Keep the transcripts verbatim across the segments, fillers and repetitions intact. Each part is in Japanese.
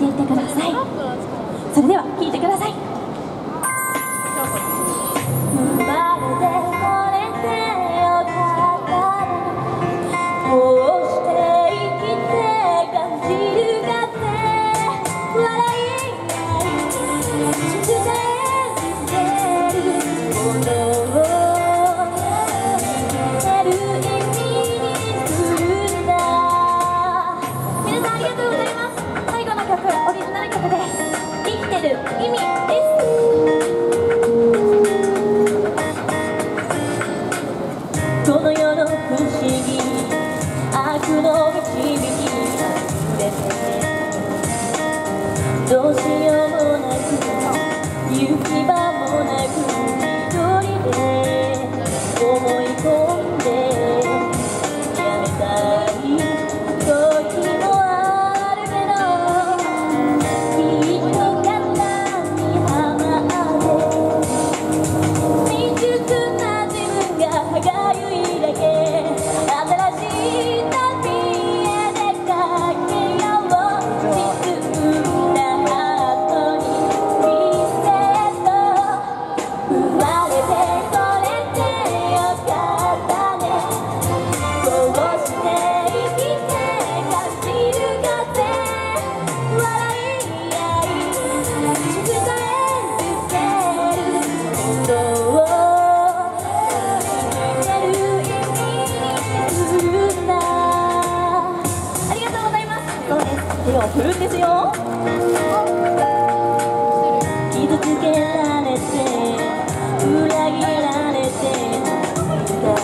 いてください。それでは聴いてください。生まれてこれてよかったね、こうして生きて感じるかって笑い合い静かにしてることを生きてる意味にするんだ。皆さんありがとうございます。最後の曲、オリジナル曲で生きてる意味です。この世の不思議、悪の導きが触れて、どうしようもなく行き場もなく一人で思い込んでやめたい時もあるけど、きっと簡単にはまって未熟な自分が歯がゆいだけ、新しい旅へ出かけよう。沈んだハートにリセット。生まれてこれてよかったね、こうして生きて感じる風、笑い合い静かにしてることを生きてる意味にするんだ。ありがとうございます。そうです、手を振るんですよ。傷つけられて裏切られていた、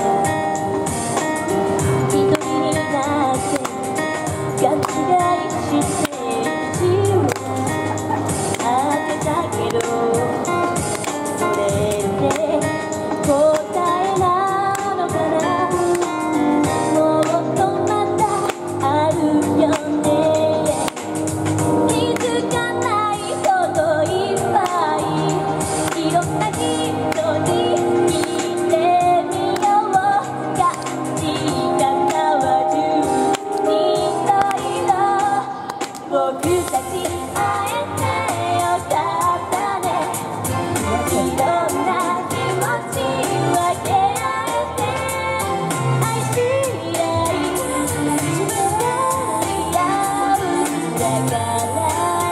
一人になって勘違いして自分当てたけど、それで答えなのかな。もっとまだあるよね、気づかないこといっぱい、いろんな人に聞いてみよう。価値観は十人十色、僕たち会えてよかったね、いろんな気持ち分け合えて、愛し合い自分がり合うんだから、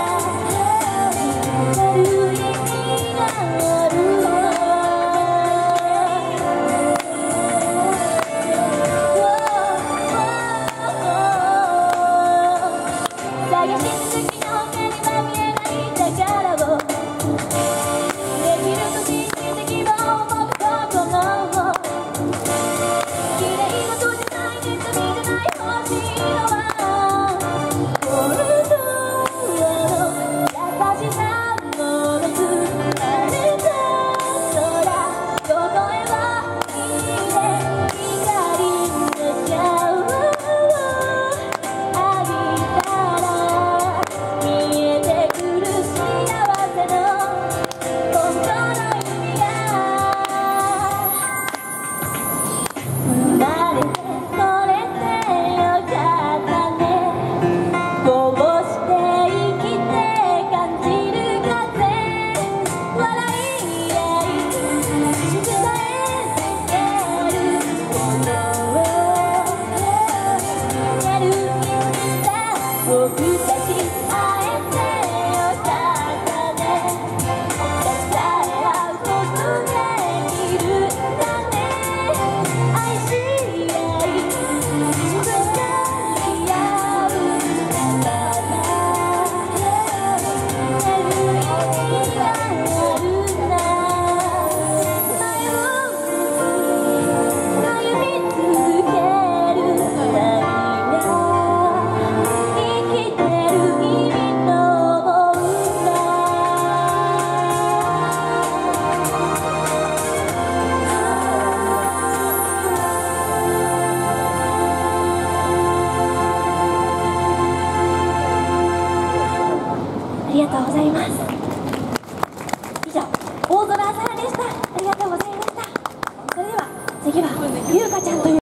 生きてる意味があるの。探し続きの目には見えない宝を、できると信じて希望を持つ心を、綺麗なとじゃないネットにじゃない欲しいのは、本当の優しさものつあれた空、ここへは見て光のシャワーを浴びたら見えてくる幸せの本当の意味が。生まれてこれてよかったね、こうして生きて感じる風、笑い合い静かにしてることを生きてる意味だ。僕たち会えてよかったね、支え合うことできるんだね、愛し合い自分がり合うんだから、生きてる意味があるんだ。前を歩み続ける旅が生きてる意味と思うんだ。ありがとうございます。